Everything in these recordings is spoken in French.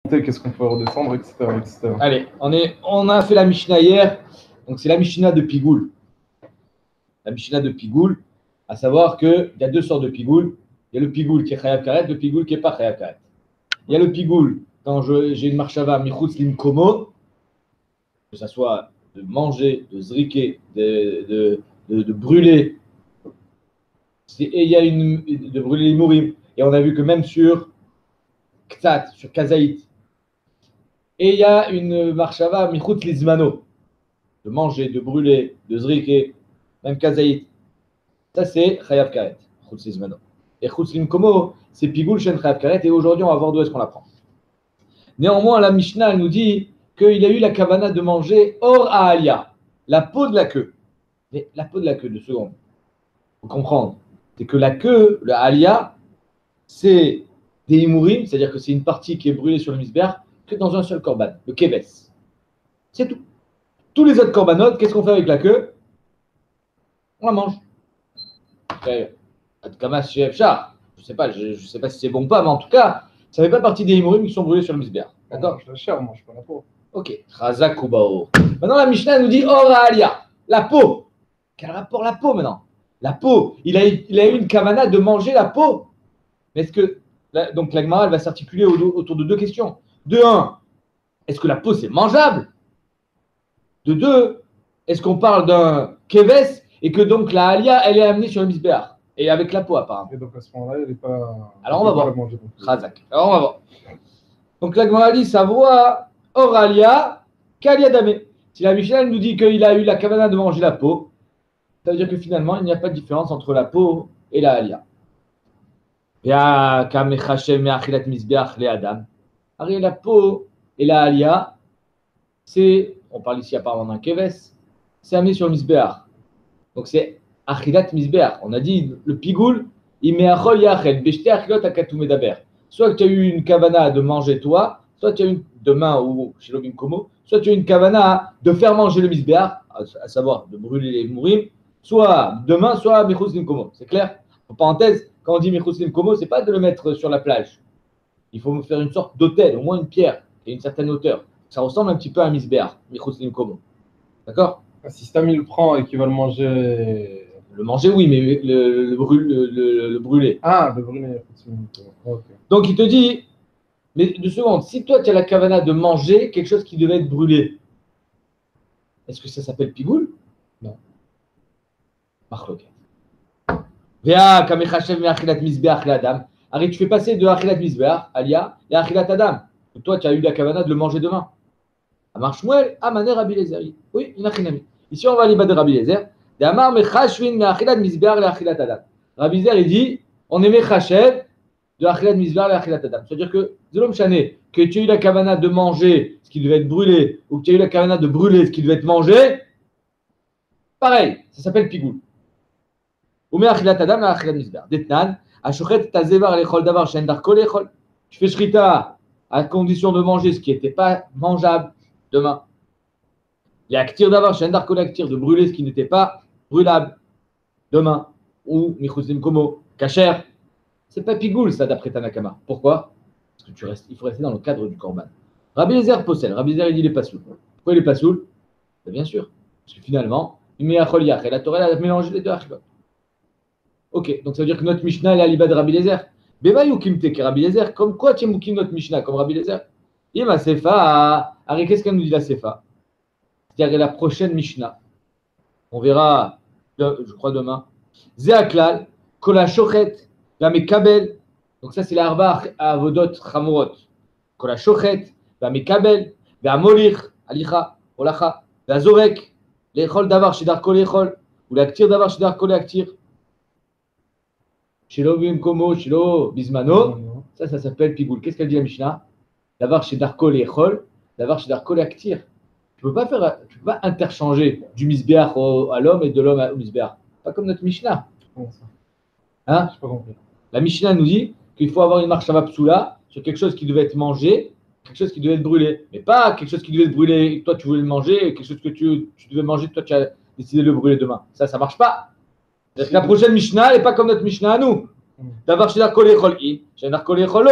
qu'est-ce qu'on peut redescendre, etc., etc. Allez, on a fait la Mishnah hier. Donc, c'est la Mishnah de Pigoul. La Mishnah de Pigoul, à savoir qu'il y a deux sortes de Pigoul. Il y a le Pigoul qui est Chayav Karet, le Pigoul qui n'est pas Chayav Karet. Il y a le Pigoul, quand j'ai une marchava, Michutz Limkomo, que ce soit de manger, de zriquer, de brûler. Et il y a de brûler les mourim. Et on a vu que même sur Ktat, sur Kazaït. Et il y a une marchava, Michutz Lizmano, de manger, de brûler, de zriquer, même Kazaït. Ça, c'est Chayav Karet, Chutz Lizmano. Et Chutz Limkomo, c'est Pigoul Shen Chayav Karet. Et aujourd'hui, on va voir d'où est-ce qu'on l'apprend. Néanmoins, la Mishnah elle nous dit qu'il a eu la kavana de manger or Ahalia, la peau de la queue. Mais la peau de la queue, 2 secondes. Il faut comprendre. C'est que la queue, le Ahalia, c'est des imourim, c'est-à-dire que c'est une partie qui est brûlée sur le misber, que dans un seul korban, le keves. C'est tout. Tous les autres korbanot, qu'est-ce qu'on fait avec la queue? On la mange. Je ne sais pas si c'est bon ou pas, mais en tout cas, ça ne fait pas partie des imourim qui sont brûlés sur le misber. D'accord? On mange la chair, on mange pas la peau. Ok. Chazak ou Baor. Maintenant, la Mishnah nous dit or Ahalia, la peau. Quel rapport la peau maintenant? La peau. Il a eu une kavana de manger la peau. Mais est-ce que. Donc la Gemara, elle va s'articuler autour de 2 questions. De 1, est-ce que la peau c'est mangeable? De 2, est-ce qu'on parle d'un keves et que donc la Alia, elle est amenée sur le misbéach? Et avec la peau apparemment. Et donc à ce moment-là, elle n'est pas. Alors on va voir. Chazak. Alors on va voir. Donc la Gemara dit savoir Oralia, Kalia Damé. Si la Mishnah nous dit qu'il a eu la kavana de manger la peau, ça veut dire que finalement, il n'y a pas de différence entre la peau et la Alia. La peau et la Alia, on parle ici apparemment d'un keves, c'est amené sur le misbeach. Donc c'est achilat misbeach. On a dit le pigoul, il met achol yachel, beshte achilot akatou medaber. Soit tu as eu une kavana de manger toi, soit tu as une demain ou chez Lobim Komo, soit tu as une kavana de faire manger le misbeach, à savoir de brûler les mourim, soit demain, soit Michutz Limkomo. C'est clair? En parenthèse, quand on dit Michutz Limkomo, ce n'est pas de le mettre sur la plage. Il faut faire une sorte d'autel, au moins une pierre, et une certaine hauteur. Ça ressemble un petit peu à un misbeach, Michutz Limkomo. D'accord? Si Stam il le prend et qu'il va le manger. Le manger, oui, mais le brûler. Ah, le brûler. Okay. Donc il te dit, mais 2 secondes, si toi tu as la kavana de manger quelque chose qui devait être brûlé, est-ce que ça s'appelle pigoul? Non. Machloket. Vea kamechashev me'achilat misbeach le'adam. Arrête, tu fais passer de achilat misbeach, alia, et achilat adam. Toi tu as eu la kavana de le manger demain. Amar Shmuel, Amaner Rabbi Eliezer. Oui, il n'a rien mis. Ici on va aller de Rabbi Eliezer. De Amar mechashvin me'achilat misbeach le'achilat adam. Rabbi Eliezer il dit, on est mechashev de achilat misbeach le'achilat adam. C'est-à-dire que Zolom Chané, que tu as eu la kavana de manger ce qui devait être brûlé, ou que tu as eu la kavana de brûler ce qui devait être mangé, pareil, ça s'appelle pigoul. Ou me'achilat adam le'achilat misbeach. Detnan, ashochet tazevar lechol davar she'en darko lechol. Tu fais shrita à condition de manger ce qui n'était pas mangeable demain. Les actir d'avoir she'en darko l'actir, de brûler ce qui n'était pas brûlable demain. Ou Michutz Limkomo, kacher. C'est pas pigoul ça d'après Tanakama. Pourquoi? Parce que il faut rester dans le cadre du korban. Rabbi Eliezer possède. Rabbi Eliezer il dit il est pas soul. Pourquoi il est pas soul? Bien sûr. Parce que finalement, il met achol yach et la Torah a mélangé les deux achilot. Ok, donc ça veut dire que notre Mishnah est à l'ibad de Rabbi Eliezer. Beba yukimte que Rabbi Eliezer. Comme quoi tu moukim notre Mishnah comme Rabbi Eliezer? Yema sefa. Arrête, qu'est-ce qu'elle nous dit la sefa? C'est-à-dire la prochaine Mishnah. On verra, je crois demain. Zeaklal, kola shochet, la mekabel. Donc ça c'est la arba avodot chamorot. Kola shochet, la mekabel, la molich, alicha, olacha, la zorek, lechol davar shedarko lechol, ou l'actir davar shedarko l'actir. Shelo bimkomo, shelo bismano. Ça s'appelle pigoul. Qu'est-ce qu'elle dit la Mishnah? Davar shedarko lechol, davar shedarko l'actir. Tu ne peux pas interchanger du misbeach à l'homme et de l'homme au misbeach. Pas comme notre Mishnah. Hein? Je n'ai pas compris. La Mishnah nous dit qu'il faut avoir une marchava psoula sur quelque chose qui devait être mangé, quelque chose qui devait être brûlé. Mais pas quelque chose qui devait être brûlé, toi tu voulais le manger, et quelque chose que tu devais manger, toi tu as décidé de le brûler demain. Ça ne marche pas. La prochaine Mishnah n'est pas comme notre Mishnah à nous. D'avoir chez Darko Lechol I, chez Darko Lecholo.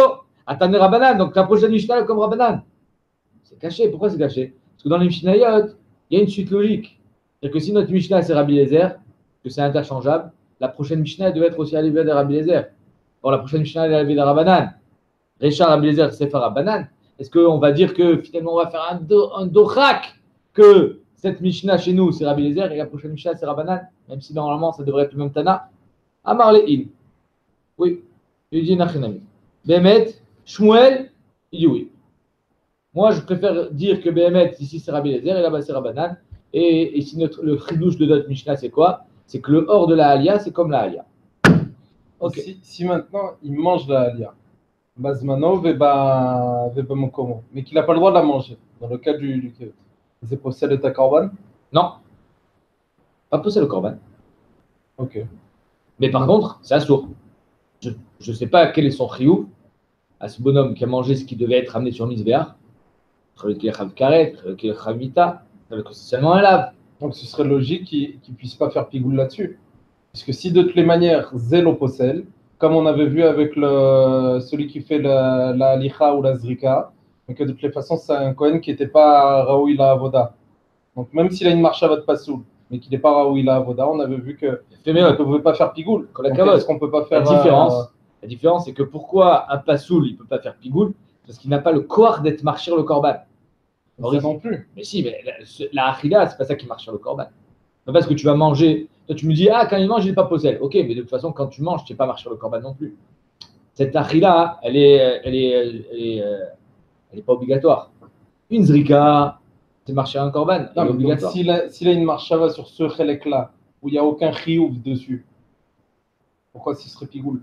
Atane Rabbanan, donc la prochaine Mishnah est comme Rabbanan. C'est caché. Pourquoi c'est caché? Parce que dans les Mishnayot, il y a une suite logique. C'est-à-dire que si notre Mishnah c'est Rabbi Eliezer, que c'est interchangeable, la prochaine Mishnah devait être aussi à l'éveil de Rabbi Eliezer. Or, la prochaine Mishnah est à l'éveil de Rabbanan. Richard Rabbi Eliezer, c'est faire Rabbanan. Est-ce qu'on va dire que finalement on va faire un dochak que cette Mishnah chez nous c'est Rabbi Eliezer et la prochaine Mishnah c'est Rabbanan, même si normalement ça devrait être le même Tana? Amar Le'in. Oui. Il dit Nachenami. Behemet, Shmuel, il dit oui. Moi je préfère dire que Behemet ici c'est Rabbi Eliezer et là-bas c'est Rabbanan. Et ici le chidouche de notre Mishnah c'est quoi? C'est que le hors de la Aliyah c'est comme la Aliyah. Ok. Si maintenant il mange la Aliyah, Bazmano veba mokomo, mais qu'il n'a pas le droit de la manger, dans le cas du kibbutz, c'est possède ta korban? Non, pas pousser le korban. Ok. Mais par contre, c'est assourd. Je ne sais pas quel est son chiyuv à ce bonhomme qui a mangé ce qui devait être amené sur le misbéach. Qu'il est chav karet, qu'il est chavita, que c'est seulement un lave. Donc ce serait logique qu'il ne puisse pas faire pigoule là-dessus. Puisque si de toutes les manières, zélo possède, comme on avait vu avec celui qui fait la licha ou la zrika, mais que de toutes les façons, c'est un Kohen qui n'était pas Raoui la Avoda. Donc même s'il a une marche à votre passoul, mais qu'il n'est pas Raoui la Avoda, on avait vu qu'on ne pouvait pas faire pigoule. Est-ce qu'on peut pas faire la différence, c'est que pourquoi un passoul, il ne peut pas faire pigoule? Parce qu'il n'a pas le corps d'être marchir le korban. Ça non plus. Mais si, mais la achila, c'est pas ça qui marche sur le korban. C'est parce que tu vas manger. Toi, tu me dis, ah, quand il mange, il n'est pas possède. Ok, mais de toute façon, quand tu manges, tu n'es pas marché sur le korban non plus. Cette achila, elle est pas obligatoire. Une zrika, c'est marcher un korban. Elle est obligatoire. S'il a une marche sur ce chelek-là, où il n'y a aucun chiyuv dessus, pourquoi ce serait pigoule?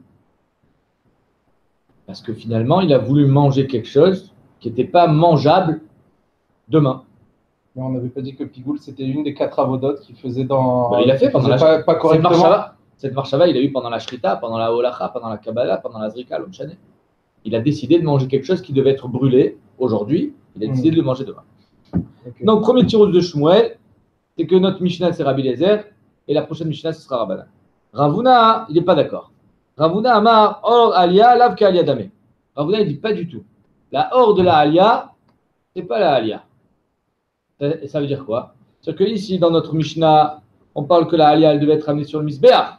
Parce que finalement, il a voulu manger quelque chose qui n'était pas mangeable demain. Mais on n'avait pas dit que pigoule, c'était une des 4 avodotes qu'il faisait dans. Il a fait pendant la pas correctement. Cette marshava, il a eu pendant la shrita, pendant la holacha, pendant la kabbalah, pendant la zrika, l'homme chané. Il a décidé de manger quelque chose qui devait être brûlé aujourd'hui. Il a décidé de le manger demain. Okay. Donc, premier tirous de Shmuel, c'est que notre Mishnah, c'est Rabbi Eliezer, et la prochaine Mishnah, ce sera Rabbanan. Ravuna, il n'est pas d'accord. Ravuna Amar, or alia, lav ka alia dame. Ravuna, il ne dit pas du tout. La or de la alia, ce n'est pas la alia. Ça veut dire quoi? C'est-à-dire qu'ici, dans notre Mishnah, on parle que la alia, elle devait être amenée sur le misbéach.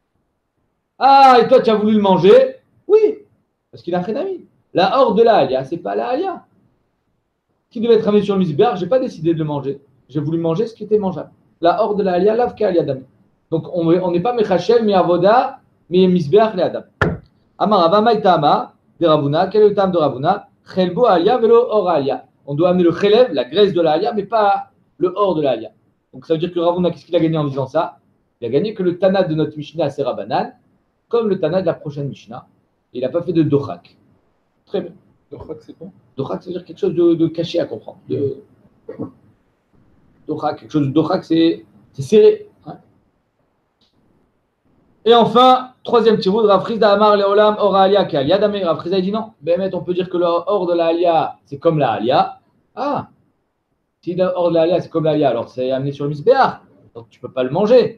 Ah, et toi, tu as voulu le manger? Oui, parce qu'il a un ami. La or de la alia, ce n'est pas la alia. Qui devait être amené sur le misbéach, je n'ai pas décidé de le manger. J'ai voulu manger ce qui était mangeable. La or de la alia, lav ka alia dame. Donc, on n'est pas mechachel, mais avoda, mais misbéach le adam. Amar Avama itama de Ravuna. Quel est le terme de Ravuna? Chelbo alia velo or alia. On doit amener le chelev, la graisse de la alia, mais pas le or de la alia. Donc ça veut dire que Ravuna, qu'est-ce qu'il a gagné en disant ça? Il a gagné que le Tana de notre Mishnah, c'est Rabbanan, comme le Tana de la prochaine Mishnah. Et il n'a pas fait de dochak. Très bien. Dochak, c'est quoi? Dochak, ça veut dire quelque chose de caché à comprendre. Dochak, quelque chose de dochak, c'est serré. Hein. Et enfin, troisième tirou de Rav Chizda Amar Leolam Or Alia qui Alia Dame. Rav Chizda dit non. Bémet, on peut dire que le or de la Alia, c'est comme la Alia. Ah, si le or de la Alia, c'est comme la Alia, alors c'est amené sur le misbéach. Donc tu ne peux pas le manger.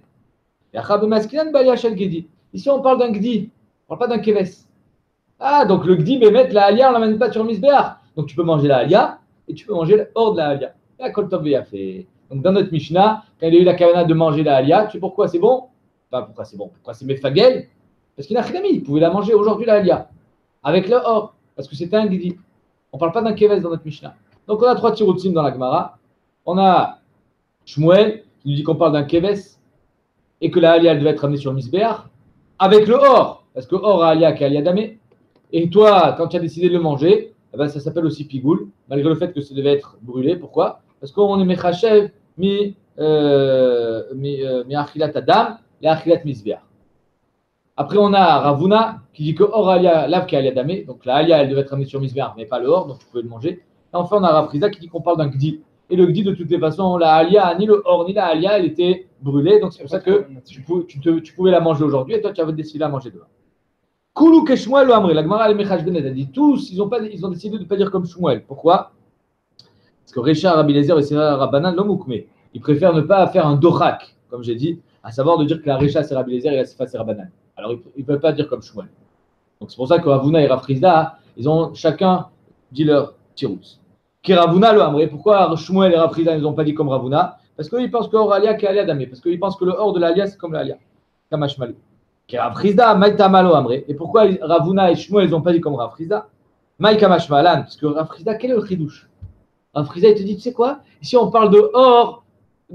Ici, on parle d'un gdi. On ne parle pas d'un keves. Ah, donc le gdi, Bémet, la Alia, on ne l'amène pas sur le misbéach. Donc tu peux manger la Alia et tu peux manger le or de la Alia. La Koltov a fait. Donc dans notre Mishnah, quand il a eu la kavana de manger la Alia, tu sais pourquoi c'est bon? Pourquoi c'est bon? Pourquoi c'est Mefagel? Parce qu'il n'a rien mis. Il pouvait la manger aujourd'hui, la Alia. Avec le or. Parce que c'était un gdi. On ne parle pas d'un keves dans notre Mishnah. Donc on a 3 tiroutsim dans la Gemara. On a Shmuel qui nous dit qu'on parle d'un keves et que la Alia elle devait être amenée sur le misbéach. Avec le or. Parce que or a Alia qui est Alia damé. Et toi, quand tu as décidé de le manger, eh ben, ça s'appelle aussi pigoul. Malgré le fait que ça devait être brûlé. Pourquoi? Parce qu'on est mechachev mi achilat adam. Après, on a Ravuna qui dit que or alia lav ki alia damé, donc la alia elle devait être amenée sur misbéach, mais pas le or, donc tu pouvais le manger. Et enfin, on a Rav Chizda qui dit qu'on parle d'un gdi. Et le gdi, de toutes les façons, la alia, ni le or, ni la alia, elle était brûlée, donc c'est pour ça que tu pouvais la manger aujourd'hui et toi tu avais décidé de la manger demain. Koulou ke Shmuel ou Amri, la Gemara elle Mechash Benet, elle dit tous, ils ont décidé de ne pas dire comme Shmuel. Pourquoi? Parce que Richard, Rabbi Eliezer et Sira Rabbanan, l'homoukme, ils préfèrent ne pas faire un dorak, comme j'ai dit, à savoir de dire que la Recha c'est Rabbi Eliezer et la Sifa c'est Rabbanan. Alors ils ne peuvent pas dire comme Shmuel. Donc c'est pour ça que Ravuna et Rav Chizda, Ils ont chacun dit leur tirouz. Qui Ravuna le Amré. Pourquoi Shmuel et Rav Chizda ils n'ont pas dit comme Ravuna? Parce qu'ils pensent que Or Alia qui Alia Damé. Parce qu'ils pensent que le Or de l'Alia c'est comme l'Alia. Kamash Malou. Qui Rav Chizda, Maïta Malo Amré. Et pourquoi Ravuna et Shmuel ils n'ont pas dit comme Rav Chizda? Maï Kamash Malan. Parce que Rav Chizda, quel est le chidouche? Rav Chizda il te dit, tu sais quoi? Ici on parle de Or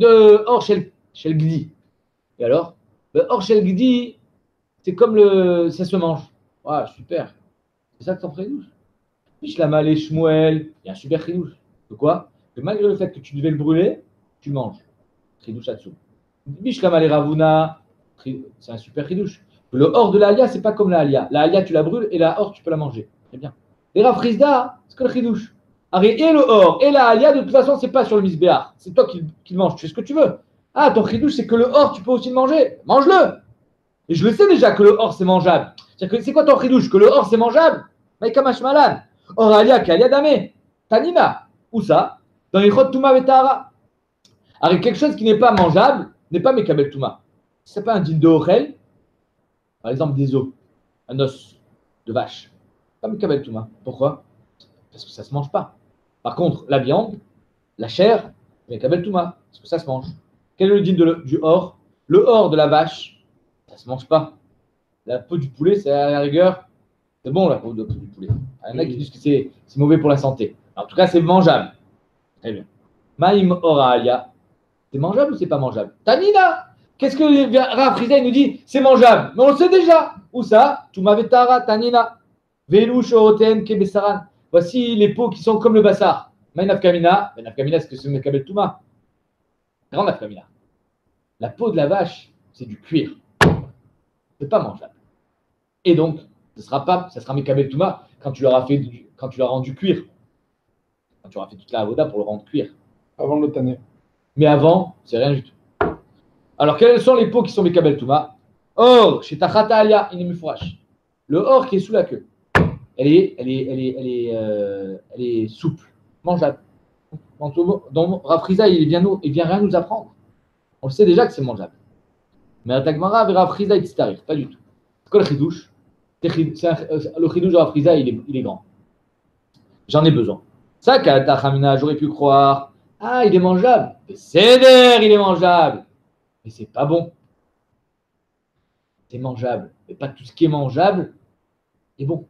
chez le Gdi. Et alors? Le Or chez le Gdi, c'est comme ça se mange. Ouais, super. C'est ça que t'en chidouche? Mishlama et Shmuel, il y a un super chidouche. De quoi? Que malgré le fait que tu devais le brûler, tu manges. Chidouche là-dessous. Mishlama et Ravuna, c'est un super chidouche. Le Or de la Alia, c'est pas comme la Alia. La Alia, tu la brûles et la Or, tu peux la manger. Très bien. Et Rav Chizda, c'est que le chidouche. Et le Or et la Alia, de toute façon, c'est pas sur le misbéar. C'est toi qui le manges. Tu fais ce que tu veux. Ah, ton chidouche, c'est que le Or, tu peux aussi le manger. Mange-le. Et je le sais déjà que le Or, c'est mangeable. C'est quoi ton chidouche? Que le Or, c'est mangeable? Maïkamash Malan. Or Alia, Kalia Dame. Tanina. Où ça? Dans les Chot Touma Vetara. Avec quelque chose qui n'est pas mangeable, n'est pas Mekabel Touma. C'est pas un din de Ochel. Par exemple, des os. Un os de vache. Pas Mekabel Touma. Pourquoi? Parce que ça ne se mange pas. Par contre, la viande, la chair, Mekabel Touma. Parce que ça se mange. Quel est le din du Or? Le Or de la vache, ça ne se mange pas. La peau du poulet, c'est à la rigueur. C'est bon la peau du poulet. Il y en a qui disent que c'est mauvais pour la santé. En tout cas, c'est mangeable. Très bien. Maïm Oralia, c'est mangeable ou c'est pas mangeable? Tanina, qu'est-ce que Rav Chizda nous dit? C'est mangeable. Mais on le sait déjà. Où ça? Tumavetara, Tanina. Velu Shoroten Kebesaran. Voici les peaux qui sont comme le bassar. Maïnaf Kamina. Maïnaf Kamina, c'est que c'est une Mekabel Touma. Grand Naf Kamina. La peau de la vache, c'est du cuir. C'est pas mangeable. Et donc, ça sera Mekabel Touma quand tu l'auras rendu cuir. Quand tu auras fait toute la avoda pour le rendre cuir. Avant de le tanner. Mais avant, c'est rien du tout. Alors, quelles sont les peaux qui sont Mekabel Touma? Or, chez Tachata Alia, Inimufrash. Le or qui est sous la queue. Elle est souple, mangeable. Donc, Rav Chizda, il vient rien nous apprendre. On le sait déjà que c'est mangeable. Mais Atagmara avec Rav Chizda, il t'arrive pas du tout. C'est quoi le chidouche? Le chidouche de Rav Chizda, il est grand. J'en ai besoin. Ça, Katachamina, j'aurais pu croire. Ah, il est mangeable. C'est d'air, il est mangeable. Mais c'est pas bon. C'est mangeable. Mais pas tout ce qui est mangeable est bon.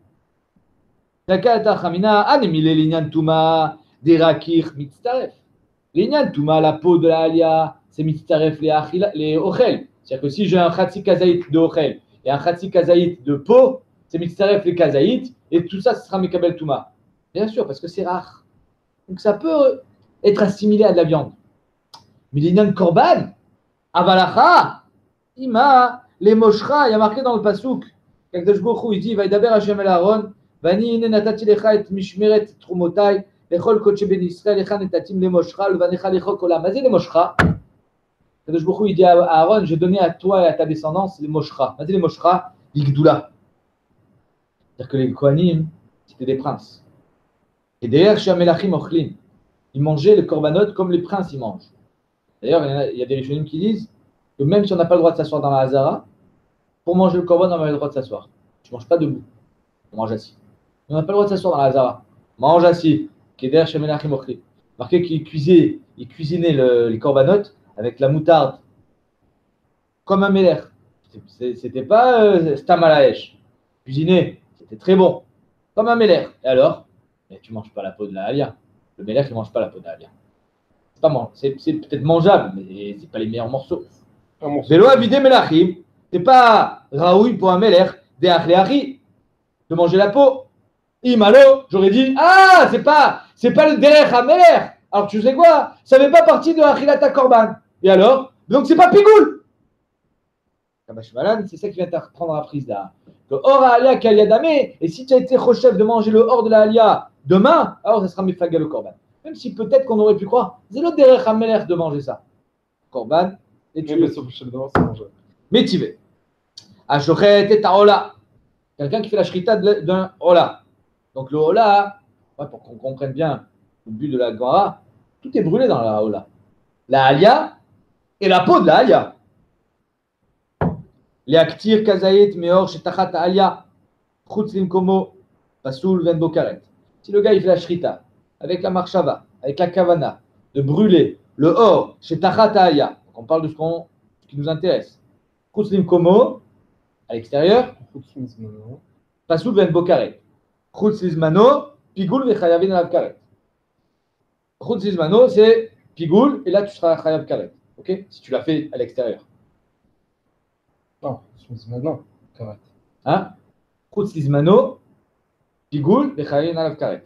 Katachamina, anemile linyan tuma, derakir, mitzaref. Linyan tuma, la peau de la alia, c'est mitzaref les ochel. C'est-à-dire que si j'ai un khatsi kazaït de ochel et un khatsi kazaït de peau, c'est mitzaref les kazaït et tout ça, ce sera mekabel tuma. Bien sûr, parce que c'est rare. Donc ça peut être assimilé à de la viande. Mais l'inyan korban, avalacha, ima, les moshra, il y a marqué dans le pasouk, Kakdosh Baruch Hu, il dit, Vaidaber Hashem el Aaron, Vani ine natati lecha et mishmeret trumotai, lechol koche ben Israël, lecha netatim le moshra, levanecha lechol kolam. Vas-y les moshra. Kakdosh Baruch Hu, il dit à Aaron, j'ai donné à toi et à ta descendance les moshra. Vas-y les moshra, l'igdoula. C'est-à-dire que les kohanim, c'était des princes. Et d'ailleurs, chez Amelachim Ochlin, ils mangeaient le korbanot comme les princes ils mangent. D'ailleurs, il y a des rishonim qui disent que même si on n'a pas le droit de s'asseoir dans la Hazara, pour manger le korban, on a le droit de s'asseoir. Tu ne manges pas debout, on mange assis. On n'a pas le droit de s'asseoir dans la Hazara. Mange assis. Keder chez Amelachim Ochlin. Marqué qu'ils cuisinaient les korbanot avec la moutarde, comme un méler. C'était pas stam à la hèche. Cuisiner, c'était très bon, comme un méler. Et alors? Mais tu ne manges pas la peau de la halia. Le melech, il ne mange pas la peau de la halia. C'est peut-être mangeable, mais ce n'est pas les meilleurs morceaux. Vélo avidé melachim, ce n'est pas raoui pour un melech, des achléachi, de manger la peau. Imalo, j'aurais dit, ah, c'est pas le derech à melech. Alors tu sais quoi? Ça ne fait pas partie de achilata korban. Et alors? Donc c'est pas pigoul. C'est ça qui vient t'apprendre à prise là. Le or à alia kalia damé, et si tu as été chef de manger le or de la alia demain, alors ça sera mefaga le korban. Même si peut-être qu'on aurait pu croire, c'est le derech hamelech de manger ça. Korban, et tu veux. Mais tu veux. Ashochet et taola. Quelqu'un qui fait la shrita d'un ola. Donc le ola, pour qu'on comprenne bien le but de la Gemara, tout est brûlé dans la ola. La alia et la peau de la alia. Les aktir kazaït meor shetachat alia. Chutz limkomo. Pasoul ven bokaret. Si le gars il fait la shrita, avec la marshava, avec la kavana, de brûler le or chez Tachataya, on parle de ce qui nous intéresse. Kouslim komo, à l'extérieur, pasoul ven bokaret. Choutzlizmano, pigoul vechayavin alav karet. Choutzlizmano, c'est pigoul, et là tu seras chayav karet. Ok? Si tu l'as fait à l'extérieur. Non, maintenant, karet. Hein? Choutzlizmano, pigoul vechayavin alav karet.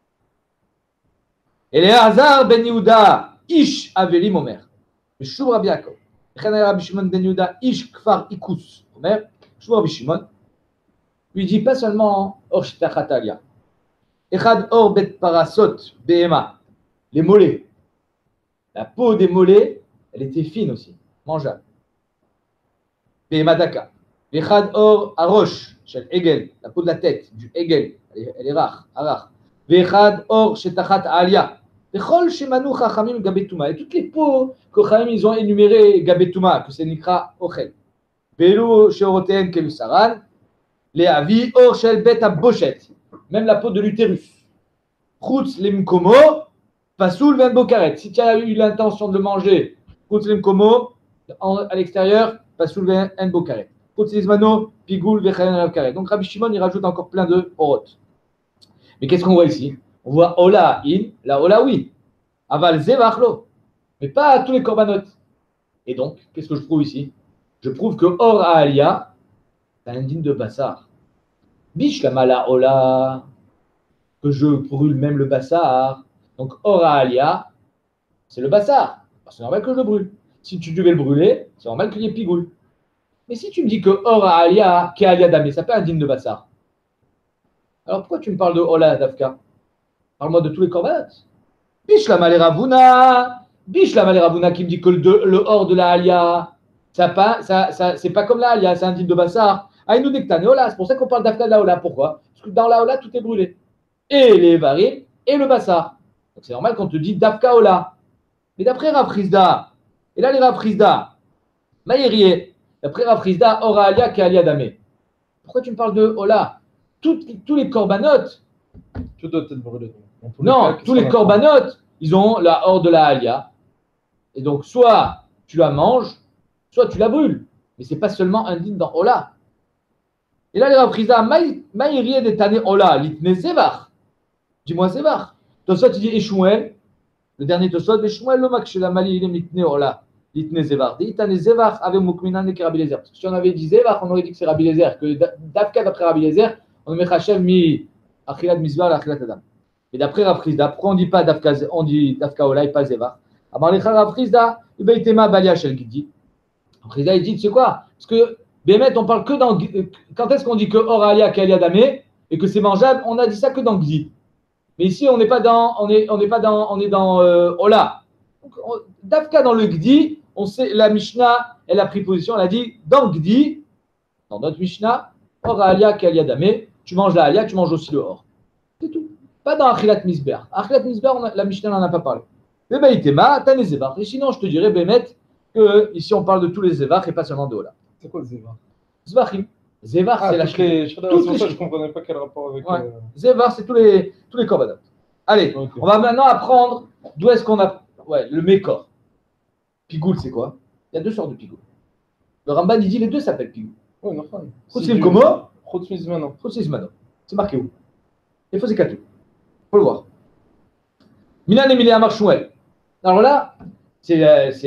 Eleazar ben Yehuda, ish avelim omer. Meshub Rabbi Yaakov. Chen Rabbi Shimon ben Yehuda, ish kfar ikus omer. Meshub Rabbi Shimon. Lui dit pas seulement or shitachatalia. Echad or bet parasot behema. Les mollets. La peau des mollets, elle était fine aussi, mangeable. Behema daka. Echad or arosh shel egel. La peau de la tête du egel, elle est rare, arach. Echad or shetachat alia. Echol shemanu chachamim gabetuma. Et toutes les peaux que chachamim ils ont énumérées gabetuma, que c'est nikra ochel. Belu sheoroten kelusaran. Les avis, or shel bet aboshet, même la peau de l'utérus. Chutz limkomo, pasoul ven bokaret. Si tu as eu l'intention de le manger, chutz limkomo, à l'extérieur, pasoul ven bokaret. Chutz lizmano, pigoul vechayan alav karet. Donc Rabbi Shimon, il rajoute encore plein de orot. Mais qu'est-ce qu'on voit ici? On voit ola in, la ola oui. Aval zevachlo. Mais pas à tous les korbanot. Et donc, qu'est-ce que je prouve ici? Je prouve que or à alia, c'est un digne de bassar. Bish la mala ola, que je brûle même le bassar. Donc, ora alia, c'est le bassar. C'est normal que je le brûle. Si tu devais le brûler, c'est normal qu'il y ait pigoule. Mais si tu me dis que ora alia, ke alia damé, ça peut être un digne de bassar. Alors pourquoi tu me parles de ola dafka? Parle-moi de tous les korbanot. Bish la maléravuna, bish la maléravuna qui me dit que le or de la alia, c'est pas comme la alia, c'est un digne de bassar. Aïnou Nektane, Ola, c'est pour ça qu'on parle d'Afka de la Ola. Pourquoi? Parce que dans la Ola, tout est brûlé. Et les varim et le bassar. Donc c'est normal qu'on te dise d'Afka Ola. Mais d'après Rav Chizda, et là les Rav Chizda, Maïrie, d'après Rav Chizda, Ora Alia Kealia Damé. Pourquoi tu me parles de Ola? Tous les korbanot. Tout doit être brûlé. Non, tous les korbanot, ils ont la or de la Alia. Et donc, soit tu la manges, soit tu la brûles. Mais ce n'est pas seulement indigne dans Ola. Et là, les Rav Chizda, Maïrie de Tane Ola, litne Zevach. Dis-moi Zevach. Tosot, il dit Eshmuel, le dernier Tosot, Eshmuel, le mak shela mali, il est litne Ola, litne Zevach. Dit Tane Zevach, avec Mukminan et Rabbi Lezer. Parce que si on avait dit Zevach, on aurait dit que c'est Rabbi Lezer, que d'Afka d'après Rabbi Lezer, on met Hachem mi Achilat Mizbah, Achilat Adam. Et d'après Rav Chizda, pourquoi on dit pas Dafka, on dit Dafka Ola et pas Zevach? Alors, les Rav Chizda, Ibeitema Balia Shel Gidi. Rav Chizda, il dit, tu sais quoi? Parce que Bémet, on parle que dans. Quand est-ce qu'on dit que Or Alia Kalia Damé et que c'est mangeable? On a dit ça que dans Gdi. Mais ici, on n'est pas dans. On est dans Ola. Dafka dans le Gdi, on sait, la Mishnah, elle a pris position, elle a dit dans Gdi, dans notre Mishnah, Or Alia Kalia Damé, tu manges la Alia, tu manges aussi le Or. C'est tout. Pas dans Achilat Misber. Achilat Misber, la Mishnah n'en a pas parlé. Bébaïtema, t'as les Zévar. Et sinon, je te dirais, Bémet, que ici, on parle de tous les Zévar et pas seulement de Ola. C'est quoi le Zévar? Zvachim. Zévar, c'est la chlé. Je ne comprenais pas quel rapport avec. Ouais. Zévar, c'est tous les korbanot. Allez, okay. On va maintenant apprendre d'où est-ce qu'on a. Ouais, le mékor. Pigoul, c'est quoi? Il y a deux sortes de pigoul. Le Ramban, il dit les deux s'appellent pigoul. Oui, non, Chutz Komo. Chutz Mizmano. Chutz Mizmano. C'est marqué où? Il faut Katou. Faut le voir. Milan Emilia Amar Shmuel. Alors là, c'est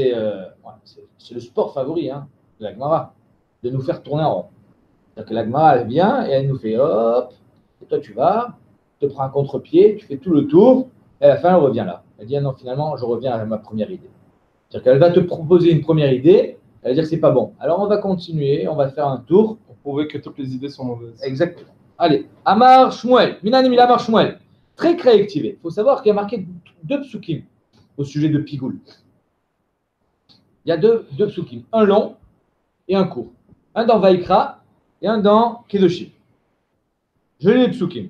le sport favori de la Gemara, de nous faire tourner en rond. C'est-à-dire que la Gemara, elle vient et elle nous fait hop, et toi tu vas, tu te prends un contre-pied, tu fais tout le tour, et à la fin elle revient là. Elle dit ah non, finalement je reviens à ma première idée. C'est-à-dire qu'elle va te proposer une première idée, elle va dire que c'est pas bon. Alors on va continuer, on va faire un tour. Pour prouver que toutes les idées sont mauvaises. Exactement. Allez, Amar Shmuel, Minan Emila Amar Shmuel, très réactivé. Il faut savoir qu'il y a marqué deux psukim au sujet de Pigoul. Il y a deux psukim, un long et un court. Un dans Vaikra et un dans Kedoshim. Je lis les psukim.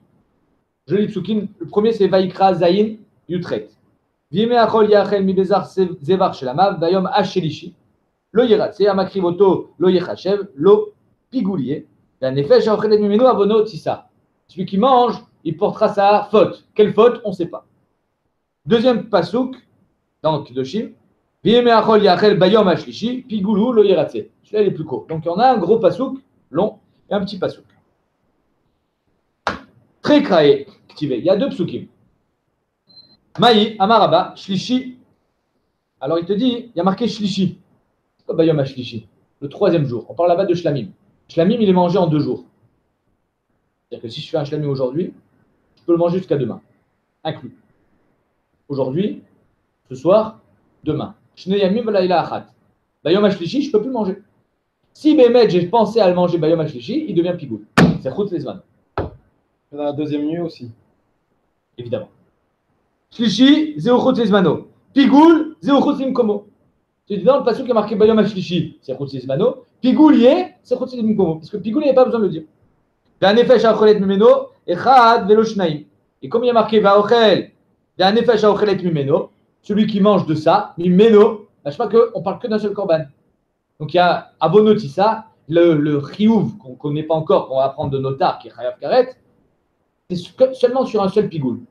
Le premier c'est Vaikra Zayin Yutret. Vime achol yachel mi bezar zevar shelamav vayom ashelishi. Lo yiratse amakrivoto lo yechashev lo pigoulier. La nefesh aochelet mimenu avono tissa. Celui qui mange, il portera sa faute. Quelle faute? On ne sait pas. Deuxième pasouk, dans Kedoshim, celui-là, il est plus court. Donc, on a un gros pasouk, long, et un petit pasouk. Très kraé, ktivé. Il y a deux psukim. Maï, Amaraba, Shlishi. Alors, il te dit, il y a marqué Shlishi. C'est quoi Bayom HaShlishi? Le troisième jour. On parle là-bas de Shlamim. Shlamim, il est mangé en 2 jours. C'est-à-dire que si je fais un Shlamim aujourd'hui, je peux le manger jusqu'à demain, inclus. Aujourd'hui, ce soir, demain. Shneyamim v'layla achat. Bayom HaShlishi, je ne peux plus le manger. Si Bémet, j'ai pensé à le manger Bayom HaShlishi, il devient pigoul. C'est Chutz Lezman. Dans la deuxième nuit aussi. Évidemment. Shlishi, Zéo Chutz Lezmano. Pigoul, Zéo Chutz Limkomo. Tu dis dans le passage qui a marqué Bayom HaShlishi, c'est Chutz Lezmano. Pigoulier, c'est Chutz Limkomo. Parce que Pigoul, il n'y a pas besoin de le dire. Nefesh Aochelet Mimeno, Echad Velo Shnaim. Et comme il y a marqué Vaochel, Nefesh Aochelet Mimeno, celui qui mange de ça, Mimeno, je sais pas qu'on parle que d'un seul korban. Donc il y a Abonotissa, le Chiyuv qu'on ne connaît pas encore, qu'on va apprendre de Notar, qui est Chayav Karet, c'est seulement sur un seul pigoul.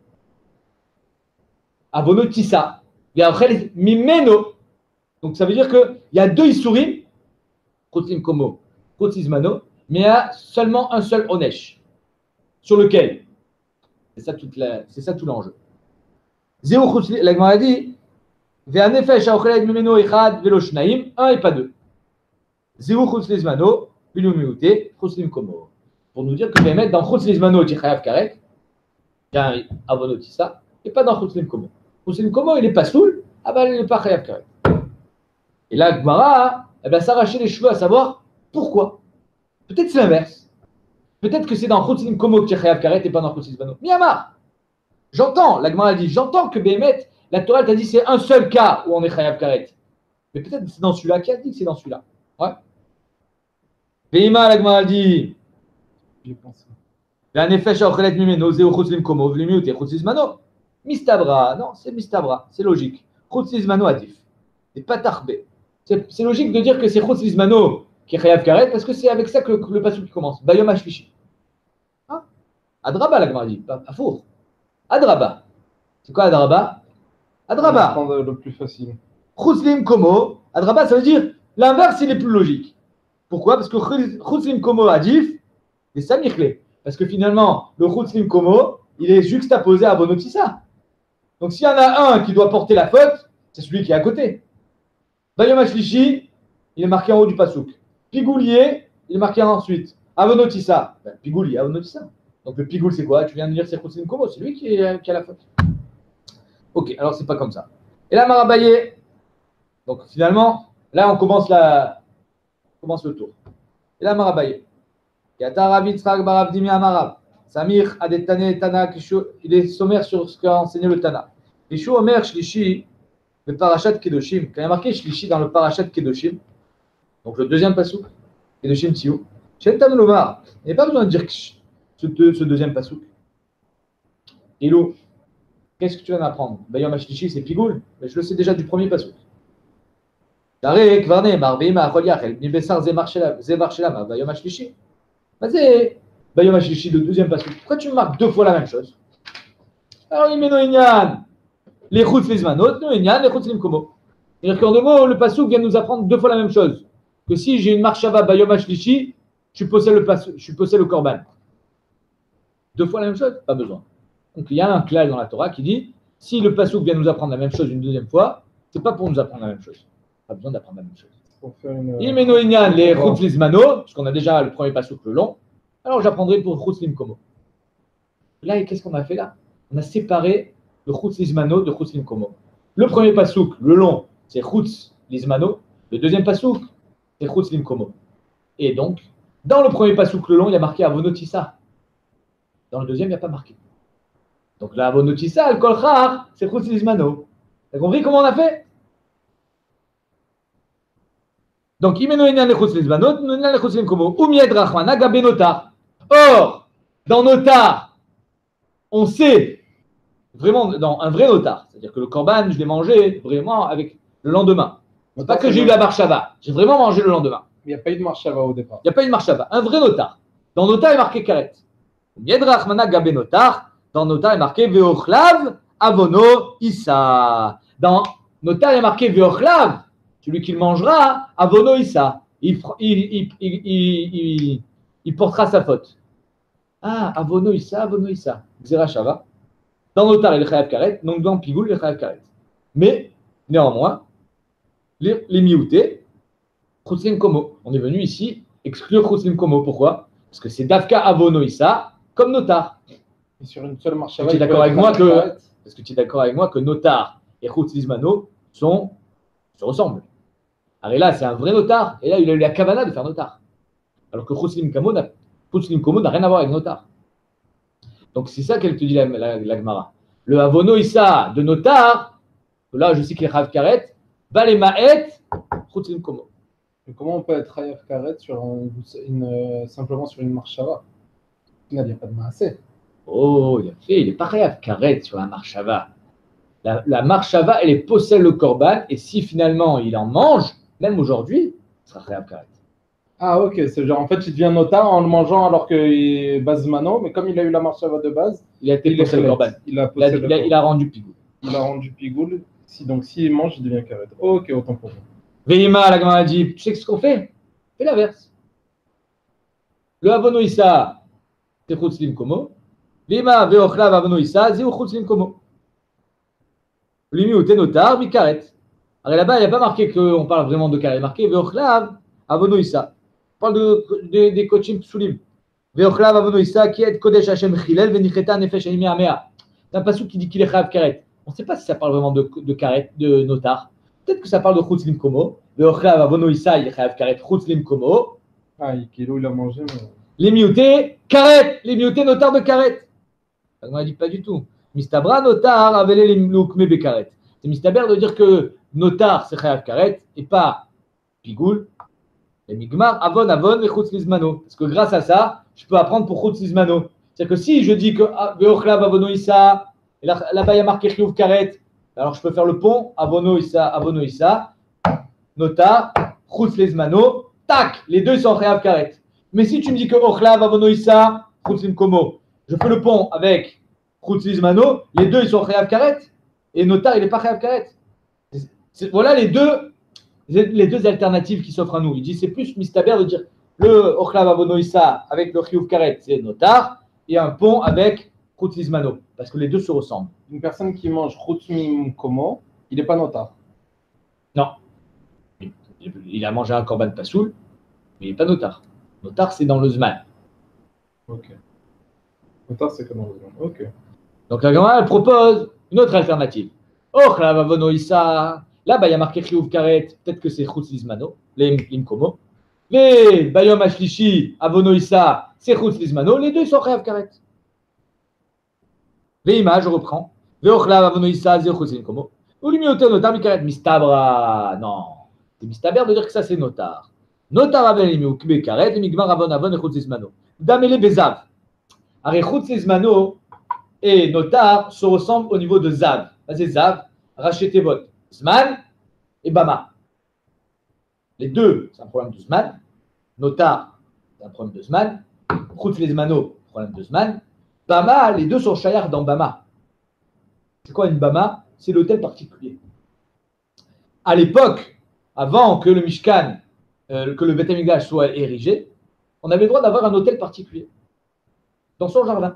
Abonotissa, Vaochel Mimeno. Donc ça veut dire qu'il y a 2 Issourim, Chutz Komo, Chutz Lezmano, mais il y a seulement un seul Onesh. Sur lequel? C'est ça tout l'enjeu. Zéro Chutz, la Gemara dit, Ve'anefesh ha'ochelet mimeno echad velo shnaim, 1 et pas 2. Zéro Chutz Lezmano, bilu miouté, Chutz Limkomo. Pour nous dire que les mettre dans Chutz Lezmano, tu chayav karet, il y a un Abonotissa, et pas dans Chutz Limkomo. Chutz Limkomo, il n'est pas soul, ah ben il n'est pas chayav karet. Et là, Gemara, elle va s'arracher les cheveux à savoir pourquoi. Peut-être c'est l'inverse. Peut-être que c'est dans Chutz Limkomo que tu es chayav karet et pas dans Chutz Lezmano. Miyamar, j'entends, la Gemara dit, j'entends que Béhémet, la Torah t'a dit c'est un seul cas où on est chayav karet. Mais peut-être que c'est dans celui-là. Qui a dit que c'est dans celui-là? Ouais. Béhéma, la Gemara dit, J'ai pensé. la nefesh ha'ochelet mimeno zeu Chutz Limkomo v'limiut et Chutz Lezmano. Mistabra, non, c'est Mistabra, c'est logique. Chutz Lezmano adif. Et pas tarbé. C'est logique de dire que c'est Chutz Lezmano qui est chayav karet parce que c'est avec ça que le passage commence. Bayom HaShlishi. Hein? Adraba, la Gemara dit, pas four. Adraba. C'est quoi Adraba? Adraba. On va prendre le plus facile. Chutz Limkomo. Adraba, ça veut dire l'inverse, il est plus logique. Pourquoi? Parce que Chutz Limkomo adif, c'est ça Michlé. Parce que finalement, le Chutz Limkomo, il est juxtaposé à Abonotissa. Donc s'il y en a un qui doit porter la faute, c'est celui qui est à côté. Bayom HaShlishi, il est marqué en haut du pasouk. Pigoulier, il est marqué ensuite. Abonotissa. Pigoulier, Abonotissa. Donc le pigoul, c'est quoi? Tu viens de dire c'est Chutz Limkomo, c'est lui qui a la faute. Ok, alors c'est pas comme ça. Et là, Marabaye. Donc finalement, là on commence le tour. Et là, Marabaye. Yata Rav Yitzchak bar Rav Dimi Amarav. Samir Adetane Tana, il est sommaire sur ce qu'a enseigné le Tana. Yeshu Omer Shlishi, le parashat Kedoshim. Quand il y a marqué Shlishi dans le parashat Kedoshim, donc le deuxième pasouk, Kedoshim Tziou, Shentam Lomar, il n'y a pas besoin de dire ce deuxième pasouk. Ilou, qu'est-ce que tu viens d'apprendre? Bayom HaShlishi, c'est Pigoul, mais je le sais déjà du premier pasouk. Darek, Varne, Marbeima, Acholiach, Nibessar, Zemarchelam, Bayom HaShlishi. Vas-y, Bayom HaShlishi, le deuxième pasouk. Pourquoi tu me marques 2 fois la même chose? Alors, il met Noénian, les Chutz Lezmanot, Noénian, les Chutz Limkomo. C'est-à-dire qu'en 2 mots, le pasouk vient nous apprendre 2 fois la même chose. Que si j'ai une marchava Bayom HaShlishi, je possède le korban. 2 fois la même chose? Pas besoin. Donc il y a un klal dans la Torah qui dit si le pasouk vient nous apprendre la même chose une deuxième fois, c'est pas pour nous apprendre la même chose. Pas besoin d'apprendre la même chose. Il met Noénian, les Chutz Lezmano, parce qu'on a déjà le premier pasouk le long, alors j'apprendrai pour Chutz Limkomo. Là, qu'est-ce qu'on a fait là? On a séparé le Chutz Lezmano de Chutz Limkomo. Le premier pasouk, le long, c'est Chutz Lezmano. Le deuxième pasouk, c'est Chutz Limkomo. Et donc, dans le premier pasouk, le long, il y a marqué Avonotissa. Dans le deuxième, il n'y a pas marqué. Donc là, Avonotissa, le Kolchar, c'est Chutz Lezmano. T'as compris comment on a fait? Donc, Imenoénian le Chutz Lezmano, Noénian le Chutz Limkomo. Umied Rachmana, Gabe Notar. Or, dans Notar, on sait, vraiment, dans un vrai Notar, c'est-à-dire que le korban, je l'ai mangé vraiment avec le lendemain. C'est pas que j'ai eu la marchava, j'ai vraiment mangé le lendemain. Il n'y a pas eu de marchava au départ. Il n'y a pas eu de marchava. Un vrai Notar. Dans Notar, il est marqué Karet. Yedrachmana Gabe Notar, dans Notar, il est marqué Veochlav Avono Issa. Dans Notar, il est marqué Veochlav, celui qui le mangera, Avono Issa. Il portera sa faute. Ah, Avono Issa, Avono Issa. Xera Shava. Dans Notar, il est Chayav Karet, donc dans Pigoul, il est Chayav Karet. Mais, néanmoins, les mioutés, Chutzlim Komo. On est venu ici exclure Chutzlim Komo. Pourquoi? Parce que c'est Davka Avono Issa, comme Notar. Et sur une seule marche, tu es d'accord avec moi que, est-ce que tu es d'accord avec moi que Notar et Chutzlizmano se ressemblent? Alors là, c'est un vrai Notar, et là, il a eu la kavana de faire Notar. Alors que Chutzlim Komo n'a rien à voir avec Notar. Donc c'est ça qu'elle te dit la Gemara. Le Avono Issa de Notar, là, je sais qu'il est Chayav Karet, Balemaet, Chutzlim Komo. Mais comment on peut être Chayav Karet sur simplement sur une marche Shava? Il n'y a pas de maasé. Oh, il n'est pas Chayav Karet sur la marche Shava. La marche Shava, elle est possède le korban, et si finalement il en mange, même aujourd'hui, il sera Chayav Karet. Ah, ok, c'est genre en fait il devient Notar en le mangeant alors qu'il est base mano, mais comme il a eu la marche Shava de base, il a été possède le korban. Il a rendu Pigoul. Il a rendu Pigoul. Donc s'il mange, il devient Karet. Ok, autant pour moi. Veima, la Gemara dit, tu sais ce qu'on fait? Fais l'inverse. Le Avono Issa, c'est Chutzlim Komo. Veima, Veochlav Avono Issa, c'est Chutzlim Komo. Limi ou Notar, mi Karet. Alors là-bas, il n'y a pas marqué qu'on parle vraiment de Karet. Il y a marqué Veochlav Avono Issa. On parle des coachim Psulim. Veochlav Avono Issa, qui est Kodesh Hashem Chilel, Venicheta Nefesh Animi Amea. C'est un passou qui dit qu'il est Chayav Karet. On ne sait pas si ça parle vraiment de Karet, de Notar. Peut-être que ça parle de Chutzlim Komo. Veochlav Avono Issa, il est Chayav Karet, Chutzlim Komo. Ah, Kilo, il a mangé. Mais... Les mioutés, Karet. Les mioutés, Notar de Karet. On ne dit pas du tout. Mistabra, Notar, Avele les Mloukme Bekaret. C'est Mistaber de dire que Notar, c'est Chayav Karet, et pas Pigoul. Et Migmar, Avon, et Chutzlizmano. Parce que grâce à ça, je peux apprendre pour Chutzlizmano. C'est-à-dire que si je dis que Veochlav Avono Issa, et là-bas il y a marqué Chiyuv Karet, alors je peux faire le pont, Avono Issa, Notar, Chutzlizmano, tac, les deux sont Chayav Karet. Mais si tu me dis que Ochlav Avono Issa, Chutzlim Komo, je fais le pont avec Chutzlizmano, les deux ils sont Chayav Karet, et Notar il n'est pas Chayav Karet. Voilà les deux alternatives qui s'offrent à nous. Il dit c'est plus mistaber de dire le Ochlav Avono Issa avec le Chiyuv Karet, c'est Notar, et un pont avec Chutzlizmano, parce que les deux se ressemblent. Une personne qui mange Chutzlim Komo, il n'est pas Notar. Non. Il a mangé un korban pasoul, mais il n'est pas Notar. Notar, c'est dans le Zman. Ok. Notar, c'est comme dans le Zman. Ok. Donc la Gemara, elle propose une autre alternative. Ochlav Avono Issa. Là-bas, il y a marqué Chiyuv Karet. Peut-être que c'est Chutzlizmano, l'Imkomo. Les Bayom Ashlishi, Avono Issa, c'est Chutzlizmano. Les deux sont Chayav Karet. Veima, je reprends. Veochlav Avono Issa, c'est Chutzlizmano. Ou l'imiote Notar, Mikaret, Mistabra. Non. C'est Mistaber de dire que ça, c'est Notar. Notar Avel Imioukbe Karet, et Migmar Avon, et Chutzlizmano. Damele Bezav. Arrêt Chutzlizmano et Notar se ressemblent au niveau de Zav. C'est Zav, Rachetevot, Zman et Bama. Les deux, c'est un problème de Zman. Notar, c'est un problème de Zman. Chutzlizmano, problème de Zman. Bama, les deux sont Shayar dans Bama. C'est quoi une Bama? C'est l'hôtel particulier. À l'époque, avant que le Mishkan, que le Beth Amikdash soit érigé, on avait le droit d'avoir un hôtel particulier dans son jardin.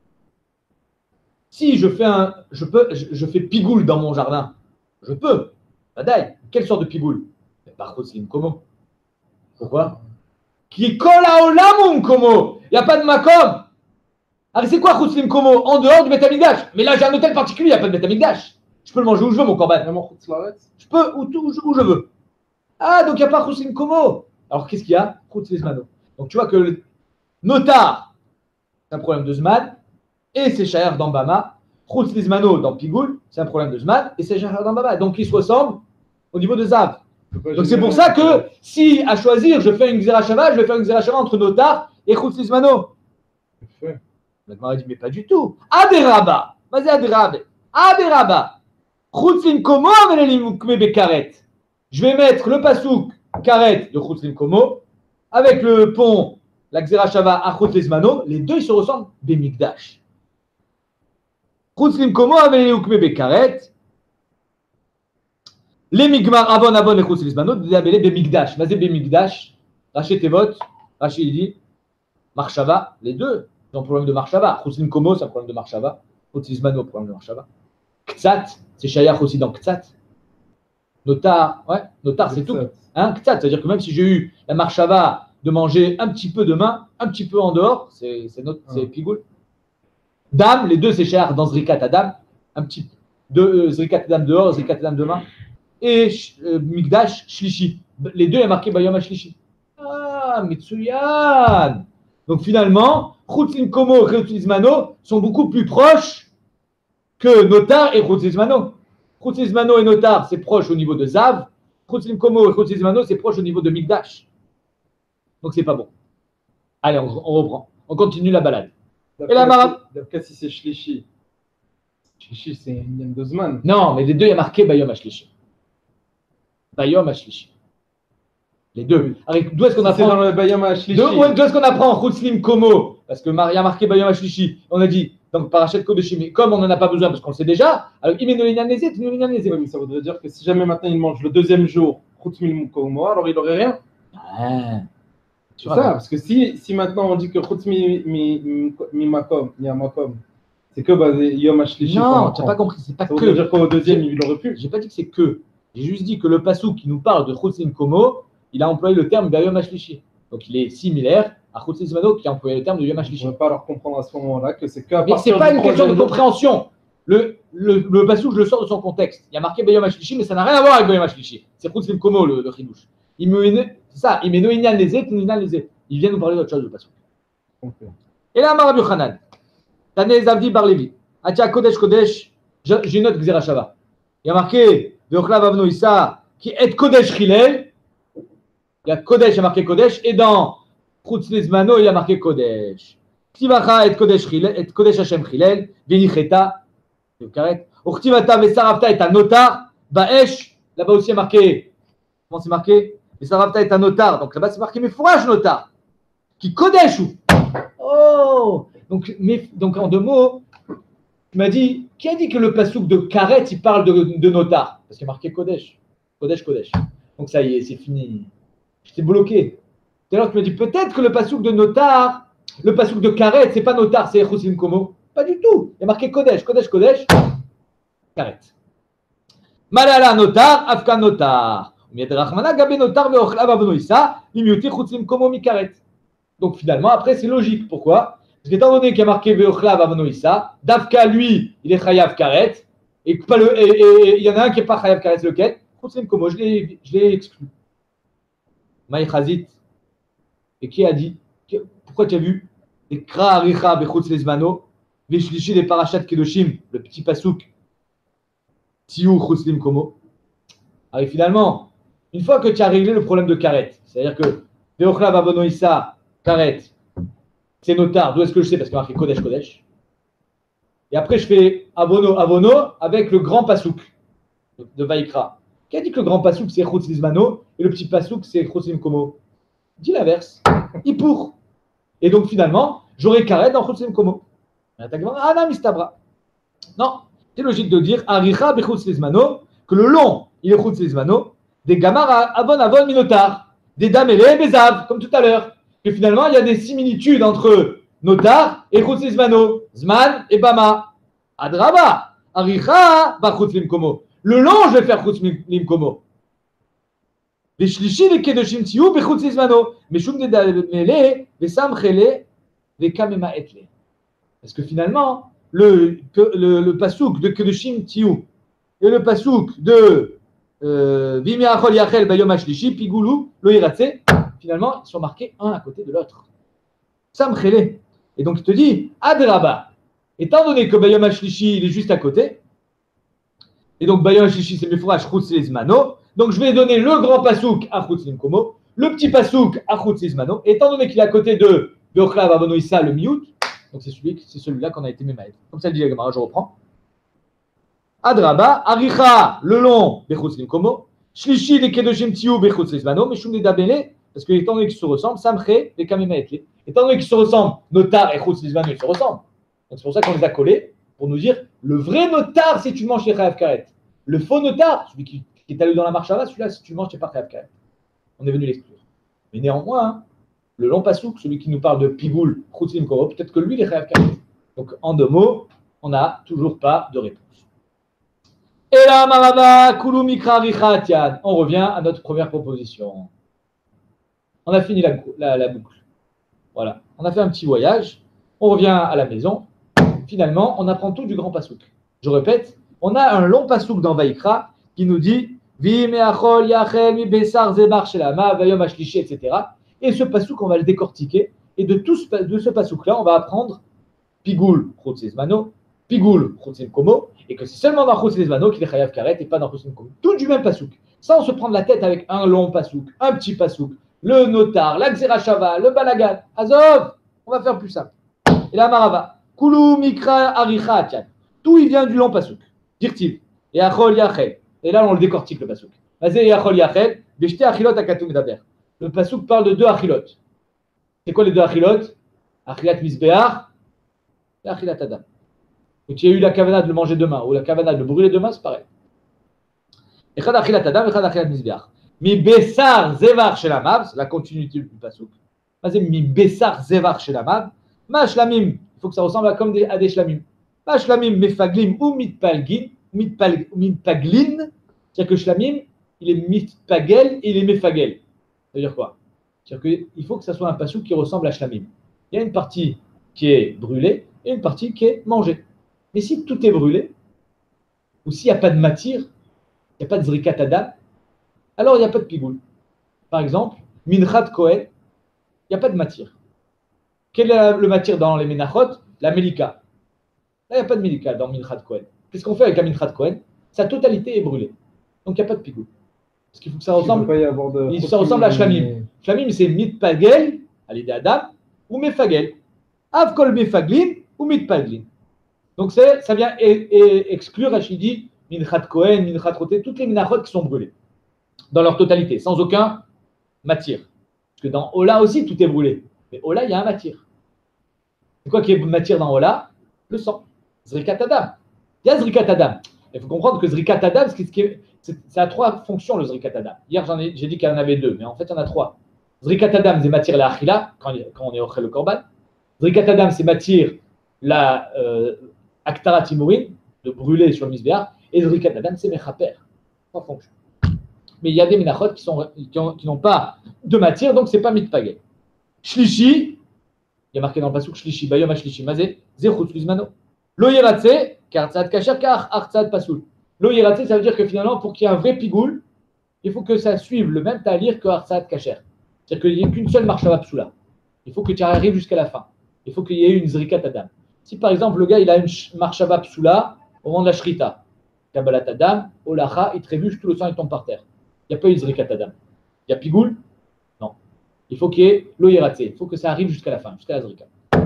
Si je fais pigoule dans mon jardin, je peux. Badaï. Quelle sorte de pigoule? Par contre, c'est une komo. Pourquoi? Qui colle à Olamum komo. Il n'y a pas de makom. Alors c'est quoi Chutzlim Komo? En dehors du Beth Amikdash. Mais là j'ai un hôtel particulier, il n'y a pas de Beth Amikdash. Je peux le manger où je veux, mon korban. Je peux où je veux. Ah, donc il n'y a pas Chutzlim Komo. Alors qu'est-ce qu'il y a? Chutzlizmano. Donc tu vois que le Notar, c'est un problème de Zman, et c'est Shayar dans Bama. Chutzlizmano dans Pigoul, c'est un problème de Zman, et c'est Shayar dans Bama. Donc ils se ressemblent au niveau de Zav. Donc c'est pour ça que si à choisir, je fais une Xera Shava, je vais faire une Xera Shava entre Notar et Chutzlizmano. Maintenant il dit, mais pas du tout. Aderaba. Vas-y, Aderaba. Aderaba. Chutzlim Komo Avelelim Bekaret. Je vais mettre le pasouk Karet de Chutzlim Komo avec le pont la Xera Shava, Achut Lezmano, les deux ils se ressemblent, Bemikdash. Chutz Limkomo, Avele Ukme Bekaret, les Migmar Avon Avon et Chutz Lezmano, Abele Bemikdash. Mazé Bemikdash, Rachet Tevot, Rachet il dit, Marshava, les deux, ils ont un problème de Marshava. Chutz Limkomo, c'est un problème de Marshava. Chutz Lezmano, problème de Marshava. Ktsat, c'est Shayach aussi dans Ktsat. Notar, ouais, notar c'est tout. Hein, Ktsat, c'est-à-dire que même si j'ai eu la Marshava de manger un petit peu demain, un petit peu en dehors, c'est Pigoul. Dame, les deux c'est cher dans Zrikat Adam, un petit de Zrikat Adam dehors, Zrikat Adam demain. Et Mikdash, Shlishi. Les deux, il y a marqué Bayom Shlishi. Ah, Mitsuyan. Donc finalement, Chutz Komo et Chutz Lizmano sont beaucoup plus proches que Notar et Chutz Lizmano. Chutz Lizmano et Notar, c'est proche au niveau de Zav. Chutz Komo et Chutz Lizmano, c'est proche au niveau de Mikdash. Donc c'est pas bon. Allez, on reprend. On continue la balade. Et la marab. D'après si c'est Shlishi. Shlishi, c'est une de Zman. Non, mais les deux, il y a marqué Bayom Shlishi. Bayom Shlishi. Les deux. D'où est-ce qu'on apprend? C'est dans le Bayom Shlishi. D'où est-ce qu'on apprend Chutz Komo? Parce que il y a marqué Bayom Shlishi. On a dit, donc Parashat Kodeshim, mais comme on n'en a pas besoin parce qu'on le sait déjà, alors Imenolinan-Nezet, Imenolinan-Nezet. Oui, mais ça voudrait dire que si jamais maintenant il mange le deuxième jour, Chutz Komo, alors il n'aurait rien. Ah. C'est ça, parce que si maintenant on dit que Chutz Makom, c'est que Yom HaShlishi. Non, tu n'as pas compris, c'est pas ça que. Ça veut dire qu'au deuxième, il aurait pu. J'ai pas dit que c'est que. J'ai juste dit que le passouk qui nous parle de Chutz Komo, il a employé le terme Bayom HaShlishi. Donc il est similaire à Chutz Lizmano qui a employé le terme de Yom HaShlishi. On ne va pas leur comprendre à ce moment-là que c'est qu'à mais ce n'est pas une question de compréhension. Le passouk, je le sors de son contexte. Il y a marqué Bayom HaShlishi, mais ça n'a rien à voir avec Bayom HaShlishi. C'est Chutz Komo le chidouche. C'est ça, il vient nous parler d'autre chose, le passouk. Okay. Et là, Rabbi Yochanan, Tanei Zavdi Bar Levi, Atia Kodesh Kodesh, j'ai une note Xera Shava. Il y a marqué Ve'ochlav Avno Issa, qui est Kodesh Chilel. Il y a Kodesh, il y a marqué Kodesh, et dans Chutz Lizmano, il y a marqué Kodesh. Ktivacha et Kodesh Chilel, et Kodesh Hashem Chilel, Venicheta, Uchtivata Vesaravta et Anotar, Baesh, là-bas aussi il y a marqué, comment c'est marqué? Vesaravta et Anotar, donc là-bas c'est marqué Mefouraj Notar, qui Kodesh ou. Oh, donc en deux mots, tu m'as dit, qui a dit que le pasouk de Karet, il parle de Notar? Parce qu'il y a marqué Kodesh. Kodesh, Kodesh. Donc ça y est, c'est fini. J'étais bloqué. Tout à l'heure, tu m'as dit, peut-être que le pasouk de Notar, le pasouk de Karet, c'est pas Notar, c'est Chutz Komo. Pas du tout. Il y a marqué Kodesh, Kodesh, Kodesh, Karet. Malala Notar, Afka Notar. Miedrachmana Gabe Notar, Veochlav Avnoïsa, Mimiuti Chutz Komo mi Karet. Donc finalement, après, c'est logique. Pourquoi? Parce qu'étant donné qu'il y a marqué Veochlav Avnoïsa, Davka, lui, il est Chayav Karet, et il y en a un qui n'est pas Chayav Karet, lequel? Chutz Komo, je l'ai exclu. Maï Chazit. Et qui a dit? Pourquoi tu as vu? Et Kra Aricha Bechutz Lizmano, Veshlishi des Parashat Kedoshim, le petit pasouk, Tiou Chutz Komo. Alors finalement, une fois que tu as réglé le problème de Karet, c'est-à-dire que Veochlav Avnoïsa, Karet, c'est Notar. D'où est-ce que je sais? Parce qu'il y a marqué Kodesh, Kodesh. Et après, je fais Avono, Avono avec le grand pasouk de Vaikra. Qui a dit que le grand pasouk c'est Chutz Lizmano et le petit pasouk c'est Chutz Komo? Dis l'inverse. Ipour. Et donc finalement, j'aurai Karet dans Chutz Komo. Ah non, Mistabra. Non, c'est logique de dire Aricha Bechutz Lizmano, que le long, il est Chutz Lizmano, des Gamar Avon Minotar, des Damele Bezav, comme tout à l'heure. Que finalement, il y a des similitudes entre Notar et Chutz Lizmano, Zman et Bama. Adraba, Aricha, Chutz Komo. Le long, je vais faire Chutz Komo. Les Shlishi, les Kedoshim Tiou, Chutz Lizmano. Mais Shum de Damele, les Samchele, les Kamema Etle. Parce que finalement, le pasouk de Kedoshim Tiou et le pasouk de Vimi Achol Yachel Bayom HaShlishi, Pigoulou, Lo Yiratse, finalement, ils sont marqués un à côté de l'autre. Samchele. Et donc, il te dit, Adraba, étant donné que Bayom HaShlishi, il est juste à côté, et donc Bayom HaShlishi, c'est Mefourach Chutz Lizmano, donc je vais donner le grand pasouk à Chutz Komo, le petit pasouk à Chutz Lizmano, et étant donné qu'il est à côté de Veochlav Avnoïsa, le miout, donc c'est celui-là qu'on a été mémaïd. Comme ça le dit la Gemara, je reprends. Adraba, Aricha, le long, Bechutz Komo, Shlishi, les Kedoshim Tiou, Bechutz Lizmano, Meshum de Dabele, parce que étant donné qu'ils se ressemblent, Samche, les Kamema Etle. étant donné qu'ils se ressemblent, notar et chutz lizmano, ils se ressemblent. Donc c'est pour ça qu'on les a collés, pour nous dire, le vrai notar, si tu le manges chez Chayav Karet. Le faux notar, celui qui est allé dans la marche avant, celui-là, si tu le manges, c'est pas Chayav Karet. On est venu l'exclure. Mais néanmoins, hein, le long pasouk, celui qui nous parle de pigoul, chutz limkoro, peut-être que lui, il est Chayav Karet. Donc en 2 mots, on n'a toujours pas de réponse. Et là, Marava, Kulu Mikra Richatian. On revient à notre première proposition. On a fini la boucle. Voilà. On a fait un petit voyage. On revient à la maison. Finalement, on apprend tout du grand pasouk. Je répète, on a un long pasouk dans Vaïkra qui nous dit Vi meachol yachel mi besar zebar shelama vayom ashlishi, etc. Et ce pasouk, on va le décortiquer. Et de ce pasouk-là, on va apprendre Pigoul, chutz lizmano, Pigoul, chutz limkomo, et que c'est seulement dans chutz lizmano qu'il est chayav karet et pas dans chutz limkomo. Tout du même pasouk, sans se prendre la tête avec un long pasouk, un petit pasouk, le notar, la xerashava, le balagan. Azov, on va faire plus simple. Et la marava, kulu mikra aricha atian. Tout il vient du long pasouk. Dirtiv, et achol yachel. Et là on le décortique le pasouk. Vas-y, achol yachel, veshte achilot akatum medaber. Le pasouk parle de 2 achilot. C'est quoi les 2 achilot? Achilat misbeach. Achilat adam. Donc il y a eu la kavana de le manger demain ou la kavana de le brûler demain, c'est pareil. Echad achilat adam, echad achilat misbeach. Mi besar zevar shelamav, c'est la continuité du pasouk. Vas-y, mi besar zevar shelamav. Ma shlamim, il faut que ça ressemble à des shlamim. Ma shlamim mefaglim ou mitpaglin, c'est-à-dire que shlamim, il est mitpagel et il est mefagel. Ça veut dire quoi? C'est-à-dire qu'il faut que ça soit un pasouk qui ressemble à shlamim. Il y a une partie qui est brûlée et une partie qui est mangée. Mais si tout est brûlé, ou s'il n'y a pas de matière, il n'y a pas de zrikat adam, alors il n'y a pas de pigoul. Par exemple, minchat kohen, il n'y a pas de matière. Quelle est le matière dans les menachot? La melika. Là, il n'y a pas de melika dans minchat kohen. Qu'est-ce qu'on fait avec la minchat kohen? Sa totalité est brûlée. Donc il n'y a pas de pigoul. Parce qu'il faut que ça ressemble, ça ressemble à shlamim. Shlamim, c'est mitpagel, à l'idée adam, ou mefagel. Avkol mefaglim ou mitpaglin. Donc ça vient exclure, Rachidi, minchat kohen, minchat roté, toutes les minachot qui sont brûlées. Dans leur totalité, sans aucun matière. Parce que dans Ola aussi, tout est brûlé. Mais Ola, il y a un matière. C'est quoi qui est matière dans Ola? Le sang. Zrikat Adam. Il y a Zrikat Adam. Il faut comprendre que Zrikat Adam, ça a 3 fonctions, le Zrikat Adam. Hier, j'ai dit qu'il y en avait 2, mais en fait, il y en a 3. Zrikat Adam, c'est matière la achila, quand on est au le korban. Zrikat Adam, c'est matière la aktara timourin, de brûler sur le misbéar. Et Zrikat Adam, c'est mechaper. 3 fonctions. Mais il y a des minachot qui n'ont pas de matière, donc ce n'est pas mitpagel. Shlishi, il y a marqué dans le pasuk Shlishi, Bayom Shlishi, Mazé, Zechut Lizmano. Lo Yeratse, Kartzad Kasher, Kar Artzad Pasul. Lo Yeratse, ça veut dire que finalement, pour qu'il y ait un vrai pigoul, il faut que ça suive le même talir que Artzad Kasher. C'est-à-dire qu'il n'y ait qu'une seule marshava psoula. Il faut que tu arrives jusqu'à la fin. Il faut qu'il y ait une zrikat adam. Si par exemple, le gars, il a une marshava psoula au moment de la shrita, Kabbalat adam, Olacha, il trébuche, tout le sang, il tombe par terre. Il n'y a pas eu de zrikat adam. Il y a pigoul? Non. Il faut qu'il y ait lo yeratse. Il faut que ça arrive jusqu'à la fin, jusqu'à la zrika.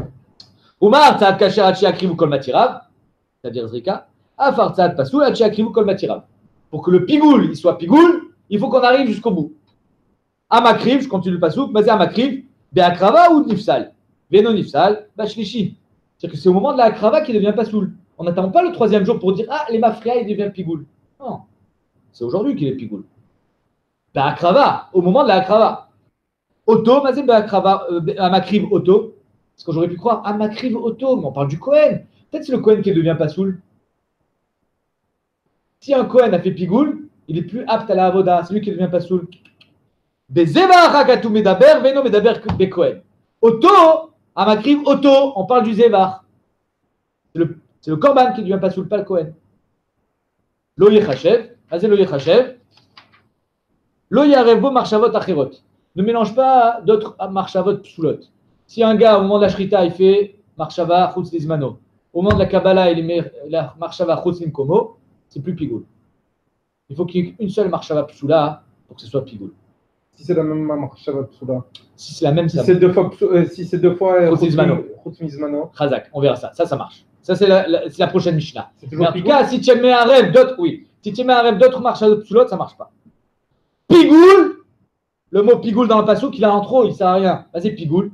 Umar tzad kasher achi akrivu kol matirav, c'est-à-dire zrika. Afar tzad pasoul achi akrivu kol matirav. Pour que le pigoul, il soit pigoul, il faut qu'on arrive jusqu'au bout. Amakriv, je continue le pasouk, mais c'est amakriv, be'akrava ou nifsal. Ve'no nifsal, bashlishi. C'est-à-dire que c'est au moment de la akrava qu'il devient pasoul. On n'attend pas le 3e jour pour dire ah, les mafria, il devient pigoul. Non. C'est aujourd'hui qu'il est pigoul. Be'akrava, au moment de la akrava. Auto, mazé be'akrava, amakriv auto. Parce que j'aurais pu croire amakriv auto, mais on parle du Kohen. Peut-être c'est le Kohen qui devient pasoul. Si un Kohen a fait pigoul, il est plus apte à la avoda. C'est lui qui devient pasoul. Bezevach hagatu medaber, veno medaber bekohen. Auto, amakriv auto, on parle du zevach. C'est le korban qui devient pasoul, pas le Kohen. Lo yechachev, mazé lo yechachev. Lo yarevo marshavot achirot. Ne mélange pas d'autres marshavot psoulot. Si un gars, au moment de la shrita, il fait marshava chutz lizmano, au moment de la Kabbalah, il met la marshava chutz limkomo, c'est plus pigoul. Il faut qu'il y ait une seule marshava psoula pour que ce soit pigoul. Si c'est la même marshava psoula. Si c'est la même, si c'est deux fois chutz lizmano. Chazak, on verra ça. Ça marche. Ça, c'est la prochaine Mishnah. Mais en tout cas, si tu mets un rêve d'autres, oui. Si tu mets un rêve d'autres marshava psoulot, ça ne marche pas. Pigoul, le mot pigoul dans le pasouk, il a en trop, il ne sert à rien. Vas-y, pigoul.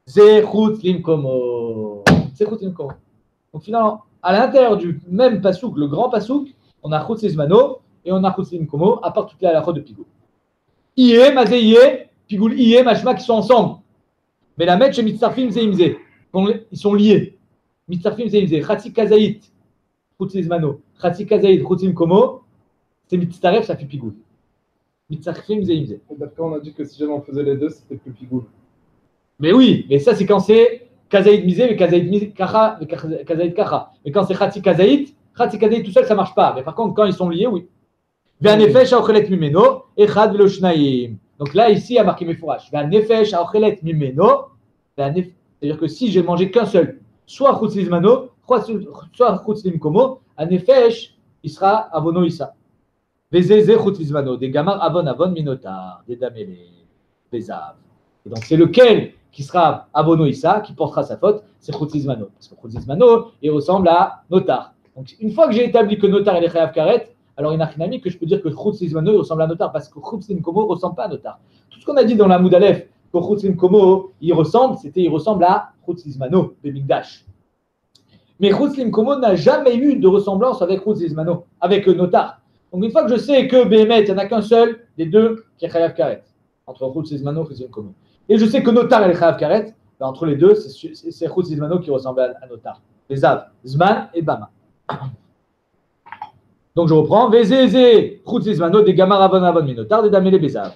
Zechut limkomo. Zechut limkomo. Donc finalement, à l'intérieur du même pasouk, le grand pasouk, on a chutz lizmano et on a chutz limkomo, à part toutes les halachot de Pigoul. Iye, mazé iye, Pigoul iye, machma qui sont ensemble. Mais la metche et mitzarfim zeimze. Ils sont liés. Mitzarfim zeimze. Chatzi kazaït, chutz lizmano. Chatzi kazaït, chutz limkomo. C'est mitzaref, ça fait Pigoul. Mitzarfim zeimze. D'après, on a dit que si jamais on faisait les deux, c'était plus pigoul. Mais oui, mais ça c'est quand c'est kazaït misé, mais kazaït kacha, mais kazaït kacha. Mais quand c'est chatzi kazaït tout seul ça marche pas. Mais par contre quand ils sont liés, oui. Ve'anefesh ha'ochelet mimeno echad velo shnaim. Donc là ici il y a marqué mefourash. Ve'anefesh ha'ochelet mimeno. C'est-à-dire que si j'ai mangé qu'un seul, soit chutz lizmano, soit chutz limkomo, anefesh il sera avono issa. Ve'zeze chutz lizmano, des gamar avon minotar, des damele, des av. Et donc c'est lequel qui sera avono issa, qui portera sa faute, c'est chutz lizmano. Parce que chutz lizmano, il ressemble à notar. Donc une fois que j'ai établi que notar est chayav karet, alors il y a un que je peux dire que chutz lizmano ressemble à notar, parce que chutz limkomo ne ressemble pas à notar. Tout ce qu'on a dit dans la Moudalef, que chutz limkomo il ressemble à chutz lizmano, de Migdash. Mais chutz limkomo n'a jamais eu de ressemblance avec chutz lizmano, avec notar. Donc une fois que je sais que Béhémet, il n'y en a qu'un seul des deux qui est chayav karet, entre chutz lizmano et chutz limkomo. Et je sais que notar et chayav karet, ben entre les deux, c'est chutz lizmano qui ressemble à notar. Les av, zman et bama. Donc je reprends. Vezeze chutz lizmano des gamar avon minotar des damele bezav.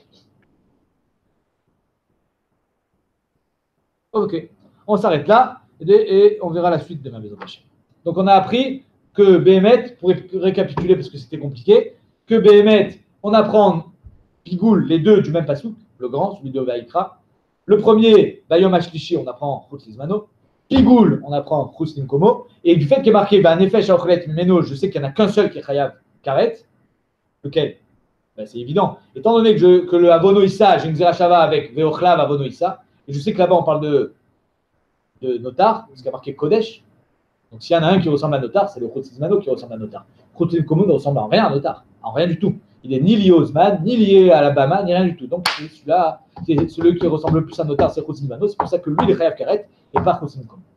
Ok, on s'arrête là et on verra la suite de ma maison. Donc on a appris que Béhémet, pour récapituler parce que c'était compliqué, que Béhémet, on apprend Pigoul, les deux du même pasouk, le grand, celui de Vaïkra. Le premier, Bayom Ashlishi, on apprend chutz lizmano. Pigoul, on apprend chutz limkomo. Et du fait qu'il est marqué Nefesh ha'ochelet mimeno, je sais qu'il n'y en a qu'un seul qui est chayav karet. Lequel? Ben, c'est évident. Étant donné que le avono issa, j'ai une zerachava avec veochlav avono issa, et je sais que là-bas on parle de notar, parce qu'il y a marqué kodesh. Donc s'il y en a un qui ressemble à notar, c'est le chutz lizmano qui ressemble à notar. Chutz limkomo ne ressemble en rien à notar, en rien du tout. Il est ni lié au Zman, ni lié à l'Alabama, ni rien du tout. Donc celui-là, c'est celui qui ressemble le plus à notar, c'est chutz lizmano. C'est pour ça que lui, il est chayav karet et pas chutz limkomo.